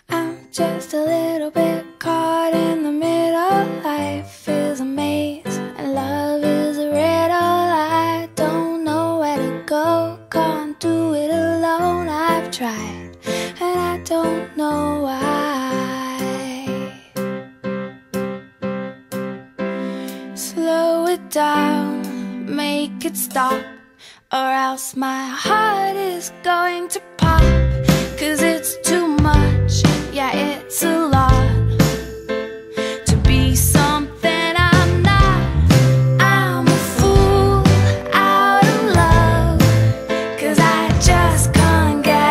I'm just a little bit caught in the middle. Life is a maze and love is a riddle. I don't know where to go, can't do it alone. I've tried and I don't know why. Slow it down, make it stop, or else my heart is going to pop. 'Cause it's too much, yeah, it's a lot to be something I'm not. I'm a fool out of love, 'cause I just can't get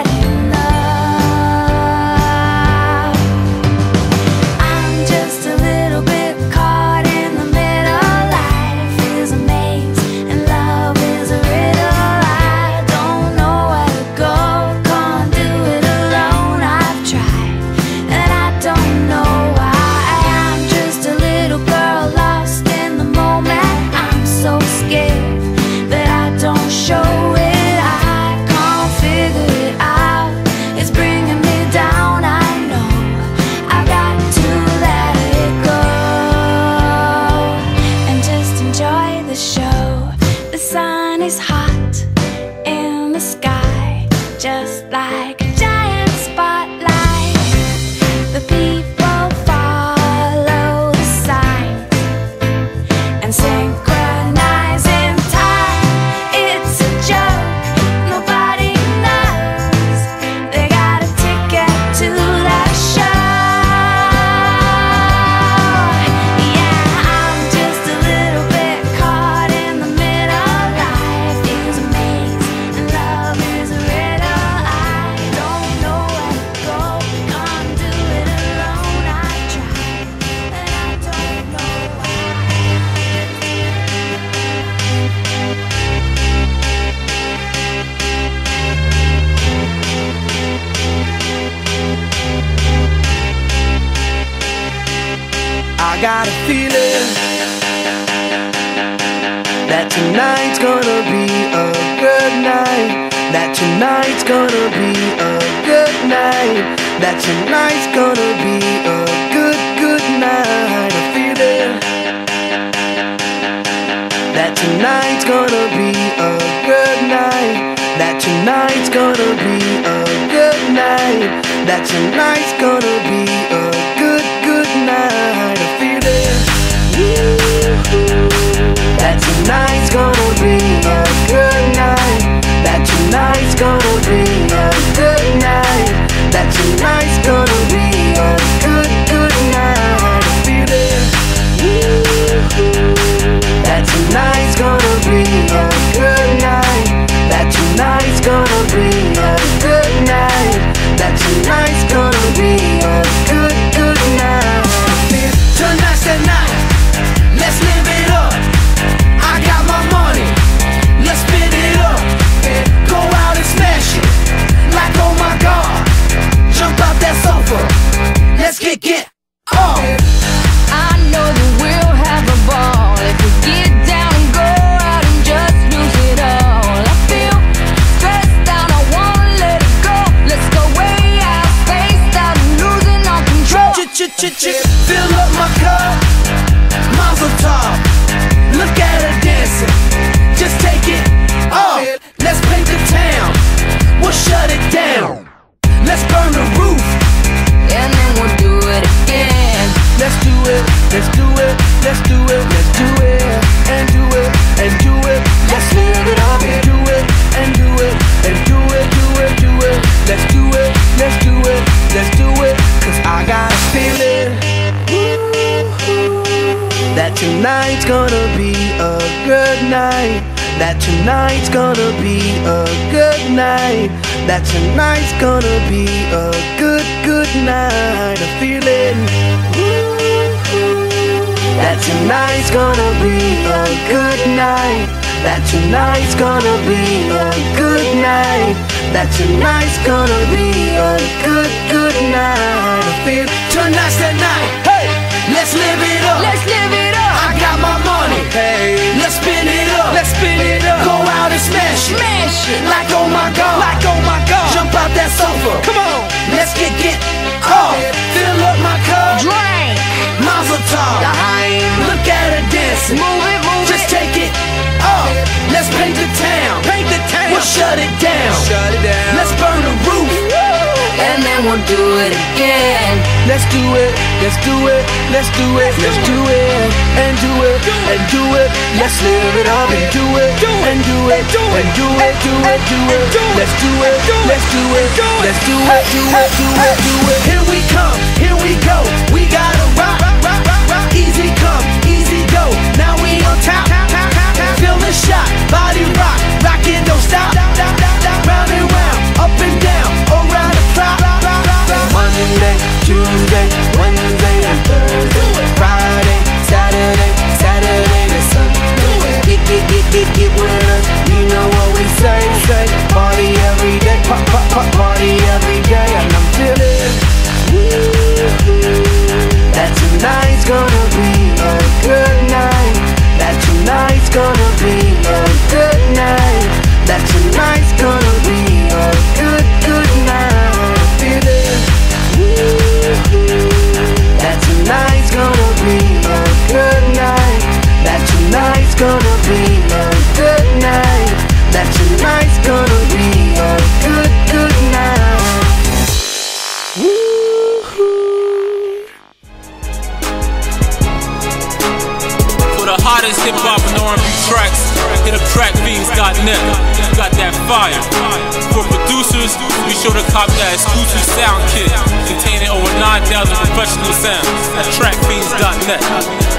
enough. I'm just a little bit caught in the middle. Life is a maze and love is a riddle. I don't know where to go, can't do it alone. I've tried and I don't know why. I'm just a little girl lost in the moment. I'm so scared that I don't show it. I can't figure it out, it's bringing me down. I know I've got to let it go and just enjoy the show. The sun is hot in the sky, just like a giant spotlight. The people follow the signs and synchronize in time. It's a joke, nobody knows they got a ticket to that show. Yeah, I'm just a little bit caught in the middle. Life is a maze and love is a riddle. I don't know where to go, can't do it alone. I've tried and I don't know why. I got a feeling that tonight's gonna be a good night. That tonight's gonna be a good night. That tonight's gonna be a good, good night. A feeling that tonight's gonna be a good night. That tonight's gonna be a good night. That tonight's gonna be a good, good night. A feeling that tonight's gonna be a good night. That tonight's gonna be a good night. That tonight's gonna be a good, good night. A feeling that tonight's gonna be a good night. That tonight's gonna be a good night. That tonight's gonna be a good, good night. Tonight's the night, let's live it up. I got my money, let's spin it up. Go out and smash it, like oh my God. Jump out that sofa, let's kick it off. I know that we'll have a ball if we get down and go out and just lose it all. I feel stressed out, I wanna let it go. Let's go way out, spaced out, and losing all control. Fill up my cup, Mazel tov. Look at her dancing, just take it off. Let's paint the town, we'll shut it down. Let's burn the roof, And then we'll do it again. let's do it, let's do it, let's do it, let's do it, and do it, and do it. Let's live it up and do it, and do it, and do it, do it, do it. Let's do it, let's do it, let's do it. 'Cause I got a feeling that tonight's gonna be a good night. That tonight's gonna be a good night. That tonight's gonna be a good, good night. A feeling that tonight's gonna be a good night. That tonight's gonna be a good night. That tonight's gonna be a good, good night. I feel tonight's the night. Hey, let's live it up. Let's live it up. I got my money. Hey, let's spin it up. Let's spin it up. Go out and smash it. Smash it. Like oh my God. Like oh my God. Jump out that sofa. Come on. Let's get off. and then we'll do it again. Let's do it, let's do it, let's do it, let's do it, and do it, and do it. Let's live it up and do it, and do it, and do it, do it, do it. Let's do it, let's do it, let's do it, do it, do it, do it. Here we come, here we go. We gotta rock, rock, rock, rock. Easy come, easy go. Now we on top. Feel the shot, body rock, rockin', don't stop. Round and round, up and down, around the clock. Monday, Tuesday, Wednesday, and Thursday, Friday, Saturday, Saturday to Sunday. Get with us, you know what we say. Party every day, party every day, and I'm feeling that tonight's gonna be a good night. That tonight's gonna be a good night. That tonight's gonna be a good, good night. Feeling that tonight's gonna be a good night. That tonight's gonna be a good night. That tonight's gonna be a good, good night. For the hottest hip-hop and R&B tracks, hit up trackfiends.net. Got that fire. For producers, be sure to cop that exclusive sound kit containing over 9,000 professional sounds at trackfiends.net.